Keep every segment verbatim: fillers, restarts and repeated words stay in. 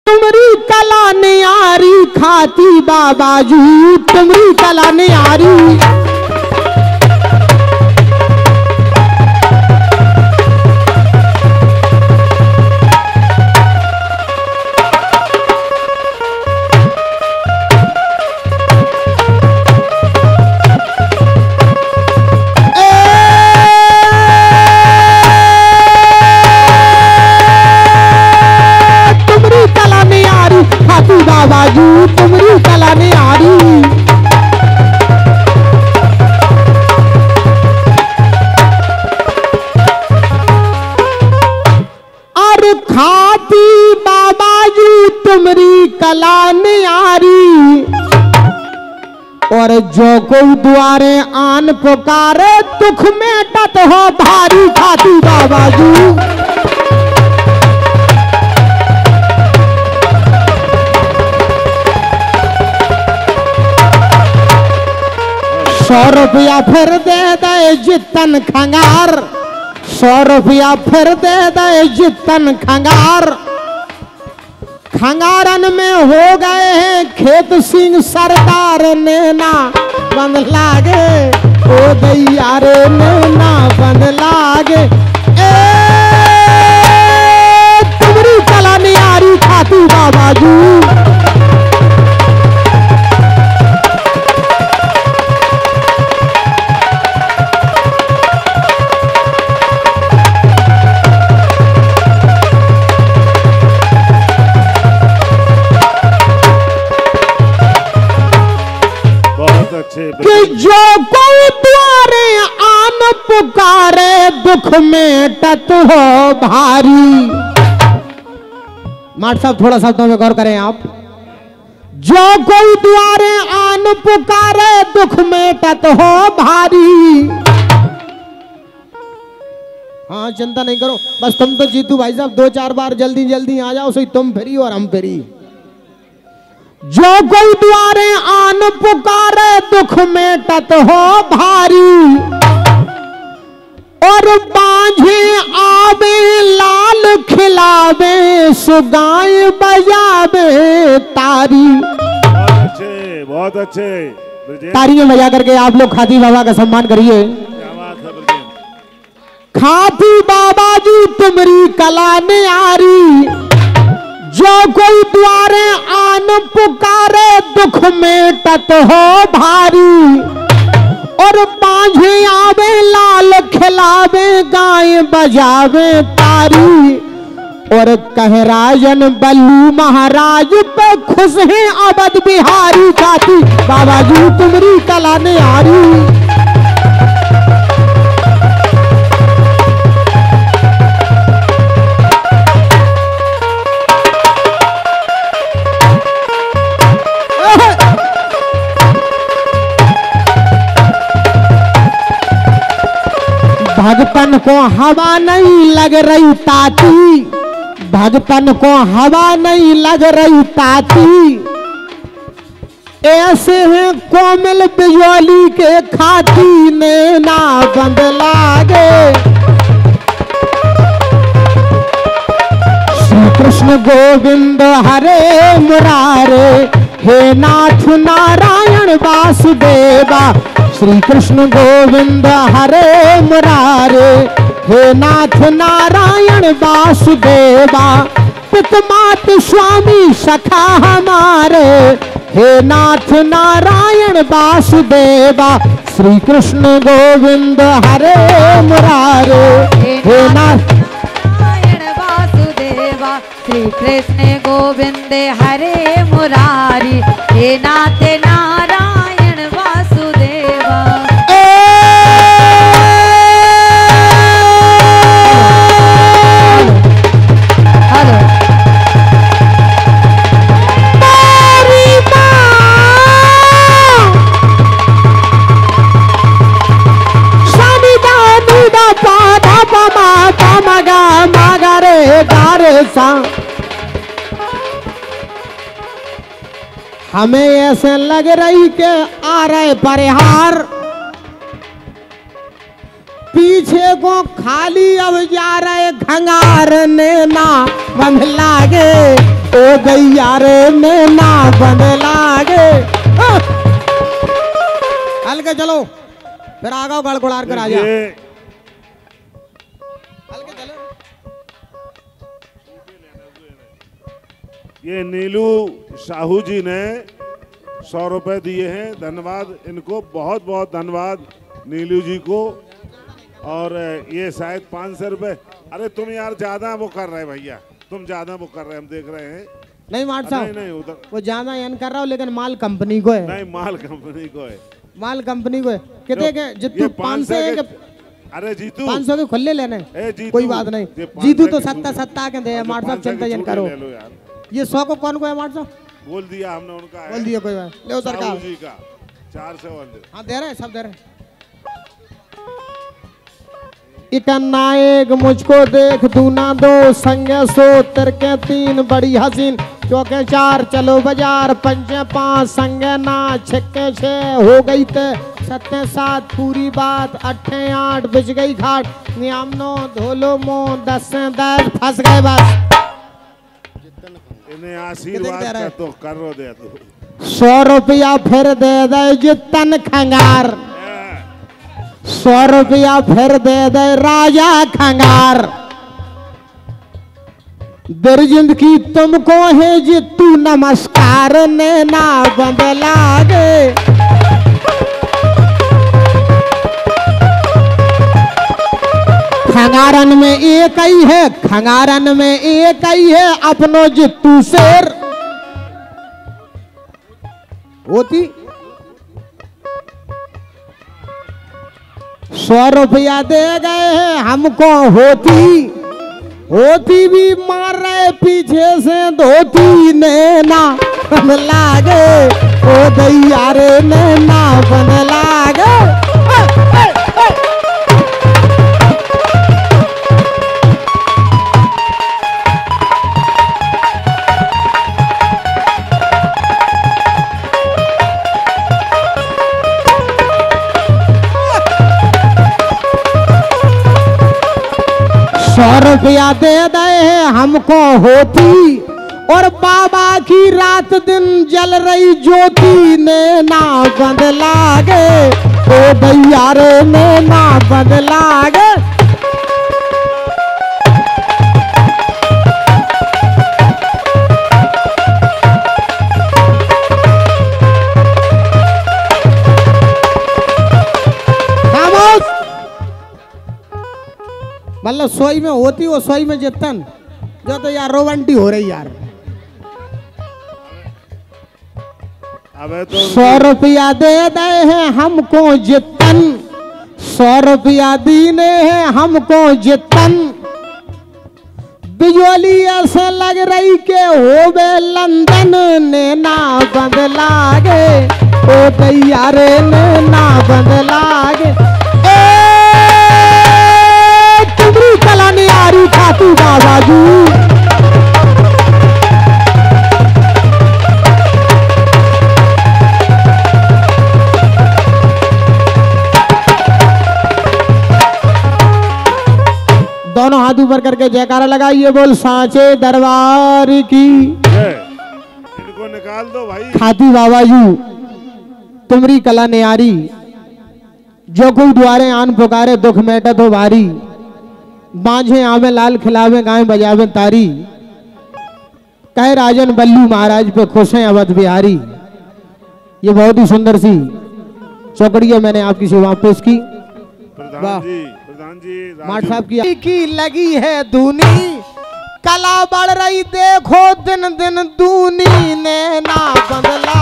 तुमरी कला न्यारी खाती बाबाजी, तुमरी कला न्यारी। बाबाजी तुमरी कला न्यारी। और खाती बाबाजी तुमरी कला न्यारी। और जो कोई द्वारे आन पुकारे दुख में टत हो भारी, खाती बाबाजी। सौ रुपया फिर दे दे जितन खंगार, सौ रुपया फिर दे दे जितन खंगार। खंगारन में हो गए हैं खेत सिंह सरदार, नैना बंद लागे ओ दैया रे, नैना बंद लागे। ए तुमरी कला न्यारी खाती बाबाजी। कि जो कोई द्वारे आन पुकारे दुख में टत हो भारी। माट साहब थोड़ा शब्दों में गौर करें आप। जो कोई द्वारे आन पुकारे दुख में टत हो भारी। हाँ चिंता नहीं करो, बस तुम तो जीतू भाई साहब दो चार बार जल्दी जल्दी आ जाओ, सही तुम फ्री और हम फ्री। जो कोई द्वारे आन पुकारे दुख में टत हो भारी। और बांझे आवे लाल खिलावे, सुगाए बजावे तारी। बहुत अच्छे बहुत अच्छे, तारियां बजा करके आप लोग खाती बाबा का सम्मान करिए। खाती बाबाजी तुमरी कला न्यारी। जो कोई द्वारे आन पुकारे दुख में टत हो भारी। और बांझे आवे लाल खिलावे, गाय बजावे तारी। और कह राजन बल्लू महाराज पे खुश है अवध बिहारी, खाती बाबाजी तुमरी कला न्यारी। भगतन को हवा नहीं लग रही ताती, भगतन को हवा नहीं लग रही ताती। ऐसे हैं कोमल बिजली के खाती, नैना बंद लागे। श्री कृष्ण गोविंद हरे मुरारे, हे नाथ नारायण वासुदेवा। श्री कृष्ण गोविंद हरे मुरारे, हे नाथ नारायण वासुदेवा। पितमात स्वामी सखा हमारे, हे नाथ नारायण वासुदेवा। श्री कृष्ण गोविंद हरे मुरारे, हे नाथ नारायण वासुदेवा। श्री कृष्ण गोविंद हरे मुरारी, हे नाथ नारायण वासुदेवा। हमें ऐसे लग रही कि आ रहे परिहार, पीछे को खाली अब जा रहे खंगार, नैना बंद लागे ओ दैया रे नैना बदलागे। हल्के चलो फिर आ गओ गड़गड़ार कर आ जा। देखिए, हल्के चलो। ये नीलू साहू जी ने सौ रुपए दिए हैं, धन्यवाद इनको, बहुत बहुत धन्यवाद नीलू जी को। और ये शायद पाँच सौ रुपए। अरे तुम यार ज्यादा वो कर रहे भैया, तुम ज्यादा वो कर रहे हैं, हम देख रहे हैं। नहीं मार साहब, नहीं नहीं उधर वो ज्यादा यन कर रहा हूँ, लेकिन माल कंपनी को है। नहीं, माल कंपनी को है, माल कंपनी को है। कितने के जितू? पाँच सौ के। अरे जीतू पाँच सौ के खुले लेने, ए जीतू, कोई बात नहीं। ये पाँच जीतू सौ तो के सत्ता छूटे। सत्ता के दे और जो मार साहब, पाँच सौ चिंता के जन छूटे करो। ले लो यार। ये सौ को कौन को है मार साहब? बोल दिया हमने, उनका है। बोल दिया कोई बात। ले साहू सरकार। जी का चार सौ वाले। हाँ दे रहे हैं, सब दे रहे हैं। इकन्ना एक मुझको देख, दूना दो, संगे सो, तिरके तीन, बड़ी हसीन, चौके चार, चलो बाजार, पंचे पाँच, संगे ना, छक्के छः, हो गई ते सत्ते सात, पूरी बात, अट्ठे आठ, बिछ गई घाट, नियम नौ, धोलो मो, दस से दस, फंस गए बस। इन्हें आशीर्वाद का तो कर रो दे तू। सौ रुपया फिर दे दे जितन खंगार, सौ रुपया फिर दे दे राजा खंगार। दर्जिंद की तुमको है जितू नमस्कार, नैना बदलागे। खंगारन में एक ही है, खंगारन में एक ही है, अपनो जितू शेर होती। सौ रुपया दे गए हैं हमको, होती होती भी मार रहे पीछे से धोती, नैना बदलागे। ओ दैया रे नैना बदलागे। सौ रुपया दे दे हमको, होती, और बाबा की रात दिन जल रही ज्योति, नैना बदलागे। ओ दैया रे नैना बदलागे। मतलब सोई में होती, वो सोई में जितन, जो तो यार रोवंटी हो रही यार। अबे तो सौ रुपया दे दे हैं हमको जितन, सौ रुपया दीने हैं हमको जितन। बिजली ऐसे लग रही के हो बे लंदन, नैना बदलागे। ओ दैया रे नैना बदलागे। तुमरी कला नहीं आ रही खातू बाबा जी। दोनों हाथ ऊपर करके जयकारा लगाइए, बोल सांचे दरबार की। इनको निकाल दो भाई। खाती बाबा जी तुमरी कला न्यारी, जो कोई द्वारे आन पुकारे, दुख मेटा तो भारी। बांझे आवे लाल, खिलावे गाय, बजावे तारी, कहे राजन बल्लू महाराज पे खुश हैं अवध बिहारी। ये बहुत ही सुंदर सी चौकड़िया मैंने आपकी सेवा पेश की। प्रधान जी, प्रधान जी माठ साहब की की लगी है दूनी, कला बढ़ रही देखो दिन दिन दूनी, नैना बदला।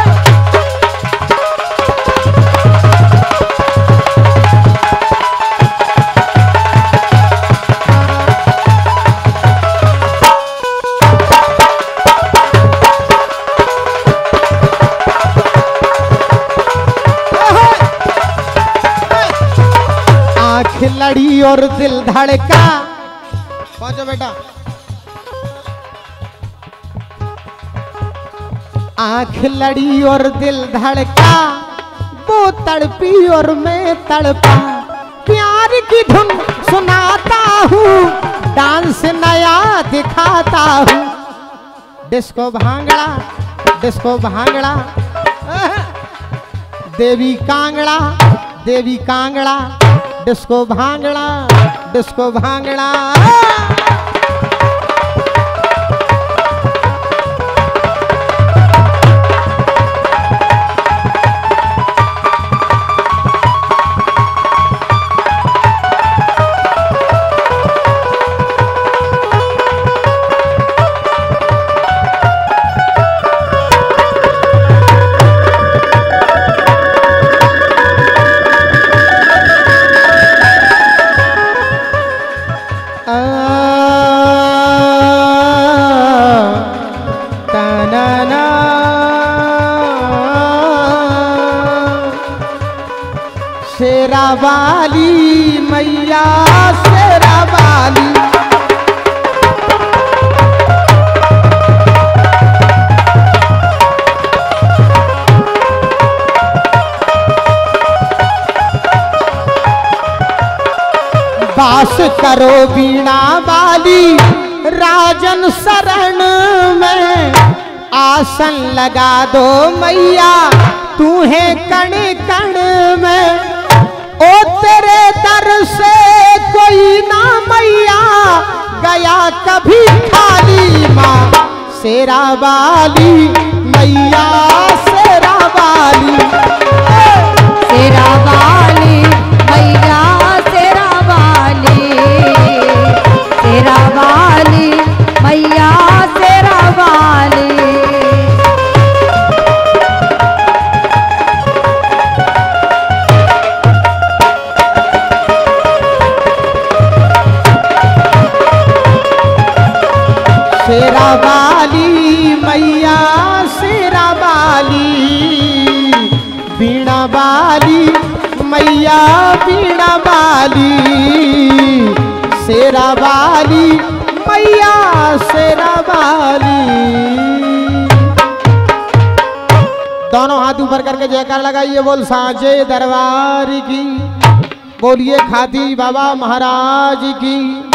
लड़ी और दिल धड़का। पहुंचो बेटा। आंख लड़ी और दिल धड़का, वो तड़पी और मैं तड़पा। प्यार की धुन सुनाता हूँ, डांस नया दिखाता हूँ। डिस्को भांगड़ा डिस्को भांगड़ा देवी कांगड़ा देवी कांगड़ा डिस्को भांगड़ा डिस्को भांगड़ा शेरा वाली मैया शेरा वाली वास करो बीणा वाली राजन शरण में आसन लगा दो मैया तू है कण कण में ओ तेरे दर से कोई ना मैया गया कभी खाली माँ शेरा वाली मैया शेरा वाली शेरा वाली मैया शेरा वाली शेरा वाली मैया शेरा वाली शेरा वाली मैया शेरा वाली बीणा वाली मैया बीणा वाली शेरा वाली मैया शेरा वाली। दोनों हाथ ऊपर करके जयकार लगाइए बोल साँचे दरबार की बोलिए खाती बाबा महाराज की।